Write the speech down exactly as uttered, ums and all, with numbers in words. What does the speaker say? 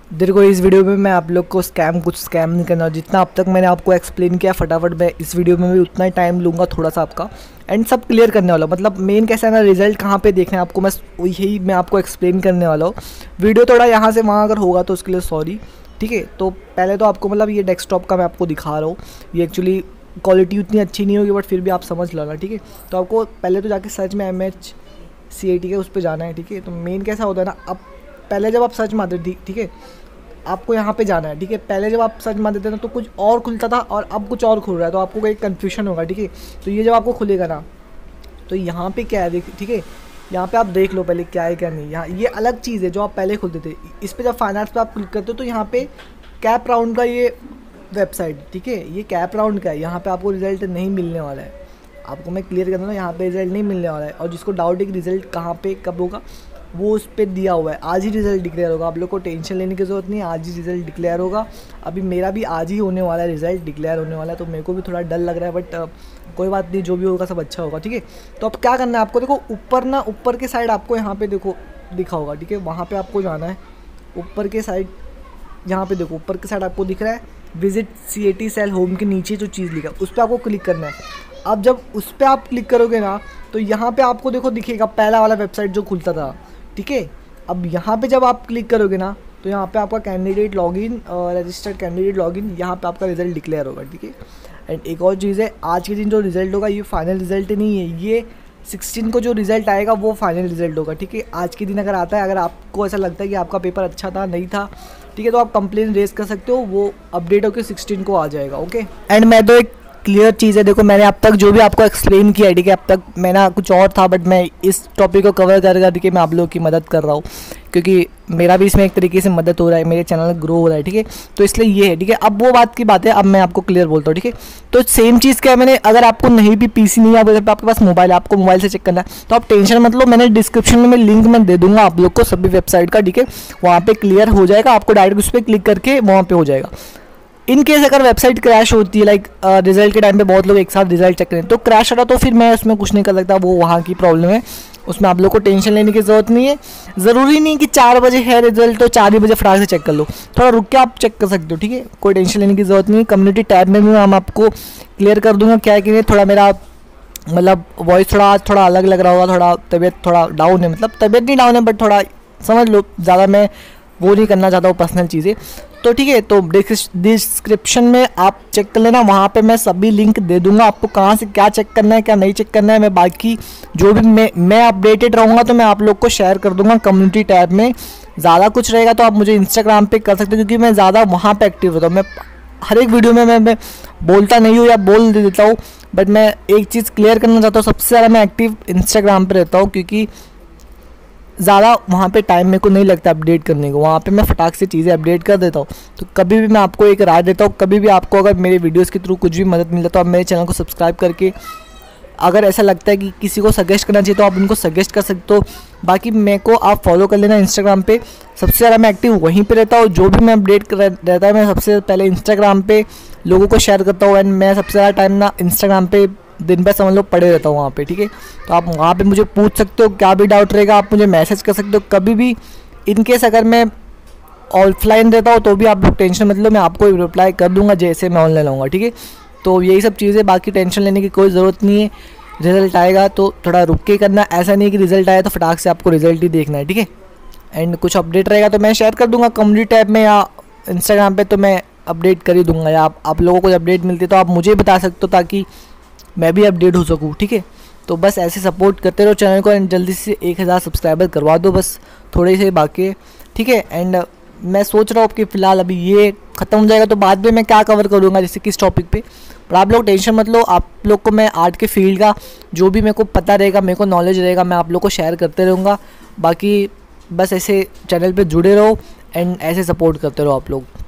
देखो इस वीडियो में मैं आप लोग को स्कैम कुछ स्कैम नहीं करना, जितना अब तक मैंने आपको एक्सप्लेन किया फटाफट मैं इस वीडियो में भी उतना ही टाइम लूँगा थोड़ा सा आपका, एंड सब क्लियर करने वाला हूँ। मतलब मेन कैसा है ना, रिजल्ट कहाँ पे देखना है आपको, मैं यही मैं आपको एक्सप्लेन करने वाला हूँ। वीडियो थोड़ा यहाँ से वहाँ अगर होगा तो उसके लिए सॉरी, ठीक है। तो पहले तो आपको मतलब ये डेस्कटॉप का मैं आपको दिखा रहा हूँ, ये एक्चुअली क्वालिटी उतनी अच्छी नहीं होगी बट फिर भी आप समझ लेना, ठीक है। तो आपको पहले तो जाके सर्च में M H C I T के उस पर जाना है, ठीक है। तो मेन कैसा होता है ना, अब पहले जब आप सर्च मारते थे, ठीक है, आपको यहाँ पे जाना है, ठीक है। पहले जब आप सर्च मारते थे ना तो कुछ और खुलता था और अब कुछ और खुल रहा है, तो आपको कोई कन्फ्यूजन होगा, ठीक है। तो ये जब आपको खुलेगा ना तो यहाँ पे क्या है देख, ठीक है, यहाँ पे आप देख लो पहले क्या है क्या नहीं। यहाँ ये अलग चीज़ है जो आप पहले खुलते थे, इस पर जब फाइनेंस पे आप क्लिक करते हो तो यहाँ पे कैप राउंड का ये वेबसाइट, ठीक है, ये कैप राउंड का है। यहाँ पे आपको रिजल्ट नहीं मिलने वाला है, आपको मैं क्लियर कर दूँ ना, यहाँ पे रिजल्ट नहीं मिलने वाला है। और जिसको डाउट है कि रिजल्ट कहाँ पे कब होगा, वो उस पर दिया हुआ है, आज ही रिज़ल्ट डिक्लेयर होगा। आप लोग को टेंशन लेने की ज़रूरत नहीं है, आज ही रिज़ल्ट डिक्लेयर होगा। अभी मेरा भी आज ही होने वाला है, रिज़ल्ट डिक्लेयर होने वाला है, तो मेरे को भी थोड़ा डर लग रहा है बट uh, कोई बात नहीं, जो भी होगा सब अच्छा होगा, ठीक है। तो अब क्या करना है आपको, देखो ऊपर ना, ऊपर के साइड आपको यहाँ पे देखो दिखा होगा, ठीक है, वहाँ पे आपको जाना है। ऊपर के साइड यहाँ पे देखो, ऊपर के साइड आपको दिख रहा है visit C A T cell home के नीचे जो चीज़ लिखा है उस पर आपको क्लिक करना है। अब जब उस पर आप क्लिक करोगे ना तो यहाँ पे आपको देखो दिखेगा पहला वाला वेबसाइट जो खुलता था, ठीक है। अब यहाँ पे जब आप क्लिक करोगे ना तो यहाँ पे आपका candidate login, registered candidate login, यहाँ पे आपका रिजल्ट डिक्लेयर होगा, ठीक है। एंड एक और चीज़ है, आज के दिन जो रिज़ल्ट होगा ये फाइनल रिजल्ट नहीं है, ये सिक्सटीन को जो रिज़ल्ट आएगा वो फाइनल रिजल्ट होगा, ठीक है। आज के दिन अगर आता है, अगर आपको ऐसा लगता है कि आपका पेपर अच्छा था नहीं था, ठीक है, तो आप कंप्लेन रेज कर सकते हो, वो अपडेट होकर सिक्सटीन को आ जाएगा, ओके। एंड मैं तो एक क्लियर चीज़ है, देखो मैंने अब तक जो भी आपको एक्सप्लेन किया है, ठीक है, अब तक मैंने कुछ और था बट मैं इस टॉपिक को कवर कर करके मैं आप लोगों की मदद कर रहा हूँ, क्योंकि मेरा भी इसमें एक तरीके से मदद हो रहा है, मेरे चैनल ग्रो हो रहा है, ठीक है। तो इसलिए ये है, ठीक है। अब वो बात की बात है, अब मैं आपको क्लियर बोलता हूँ, ठीक है। तो सेम चीज़ क्या है, मैंने अगर आपको नहीं भी पीसी नहीं है, अगर आपके पास मोबाइल है, आपको मोबाइल से चेक करना है तो आप टेंशन मत लो, मैंने डिस्क्रिप्शन में मैं लिंक मैं दे दूंगा आप लोग को सभी वेबसाइट का, ठीक है। वहाँ पर क्लियर हो जाएगा, आपको डायरेक्ट उस पर क्लिक करके वहाँ पर हो जाएगा। इन केस अगर वेबसाइट क्रैश होती है, लाइक रिजल्ट के टाइम पे बहुत लोग एक साथ रिजल्ट चेक करें तो क्रैश हो रहा, तो फिर मैं उसमें कुछ नहीं कर सकता, वो वहाँ की प्रॉब्लम है, उसमें आप लोग को टेंशन लेने की ज़रूरत नहीं है। ज़रूरी नहीं कि चार बजे है रिजल्ट तो चार ही बजे फटाक से चेक कर लो, थोड़ा रुक के आप चेक कर सकते हो, ठीक है, कोई टेंशन लेने की ज़रूरत नहीं है। कम्युनिटी टैब में भी मैं आपको क्लियर कर दूँगा क्या है कि नहीं। थोड़ा मेरा मतलब वॉइस थोड़ा आज थोड़ा अलग लग रहा होगा, थोड़ा तबीयत थोड़ा डाउन है, मतलब तबीयत नहीं डाउन है बट थोड़ा समझ लो, ज़्यादा मैं वो नहीं करना चाहता हूँ पर्सनल चीज़ें, तो ठीक है। तो डिस्क्रिप्शन में आप चेक कर लेना, वहाँ पे मैं सभी लिंक दे दूंगा आपको, कहाँ से क्या चेक करना है क्या नहीं चेक करना है। मैं बाकी जो भी मैं मैं अपडेटेड रहूँगा तो मैं आप लोग को शेयर कर दूंगा कम्युनिटी टैब में। ज़्यादा कुछ रहेगा तो आप मुझे इंस्टाग्राम पे कर सकते हो, क्योंकि मैं ज़्यादा वहाँ पे एक्टिव होता हूँ। मैं हर एक वीडियो में मैं, मैं बोलता नहीं हूँ या बोल दे देता हूँ, बट मैं एक चीज़ क्लियर करना चाहता हूँ, सबसे ज़्यादा मैं एक्टिव इंस्टाग्राम पर रहता हूँ, क्योंकि ज़्यादा वहाँ पे टाइम मेरे को नहीं लगता अपडेट करने को, वहाँ पे मैं फटाक से चीज़ें अपडेट कर देता हूँ। तो कभी भी मैं आपको एक राय देता हूँ, कभी भी आपको अगर मेरे वीडियोस के थ्रू कुछ भी मदद मिलता तो आप मेरे चैनल को सब्सक्राइब करके, अगर ऐसा लगता है कि किसी को सजेस्ट करना चाहिए तो आप उनको सजेस्ट कर सकते हो। बाकी मेरे को आप फॉलो कर लेना इंस्टाग्राम पे, सबसे ज़्यादा मैं एक्टिव वहीं पे रहता हूँ। जो भी मैं अपडेट रहता है मैं सबसे पहले इंस्टाग्राम पे लोगों को शेयर करता हूँ, एंड मैं सबसे ज़्यादा टाइम ना इंस्टाग्राम पे दिन भर समझ लो पड़े रहता हूँ वहाँ पे, ठीक है। तो आप वहाँ पे मुझे पूछ सकते हो, क्या भी डाउट रहेगा आप मुझे मैसेज कर सकते हो कभी भी। इन केस अगर मैं ऑफलाइन रहता हूँ तो भी आप लोग टेंशन मत लो, मैं आपको रिप्लाई कर दूँगा जैसे मैं ऑनलाइन आऊँगा, ठीक है। तो यही सब चीज़ें, बाकी टेंशन लेने की कोई ज़रूरत नहीं है। रिज़ल्ट आएगा तो थोड़ा रुक के करना, ऐसा नहीं कि रिज़ल्ट आया तो फटाक से आपको रिज़ल्ट ही देखना है, ठीक है। एंड कुछ अपडेट रहेगा तो मैं शेयर कर दूँगा कम्युनिटी टैब में या इंस्टाग्राम पर, तो मैं अपडेट कर ही दूँगा, या आप, आप लोगों को अपडेट मिलती है तो आप मुझे बता सकते हो ताकि मैं भी अपडेट हो सकूँ, ठीक है। तो बस ऐसे सपोर्ट करते रहो चैनल को, एंड जल्दी से एक हज़ार सब्सक्राइबर करवा दो, बस थोड़े से बाकी है, ठीक है। एंड मैं सोच रहा हूँ कि फ़िलहाल अभी ये ख़त्म हो जाएगा तो बाद में मैं क्या कवर करूँगा, जैसे किस टॉपिक पे, पर आप लोग टेंशन मत लो। आप लोग को मैं आर्ट के फील्ड का जो भी मेरे को पता रहेगा, मेरे को नॉलेज रहेगा, मैं आप लोग को शेयर करते रहूँगा। बाकी बस ऐसे चैनल पर जुड़े रहो एंड ऐसे सपोर्ट करते रहो आप लोग।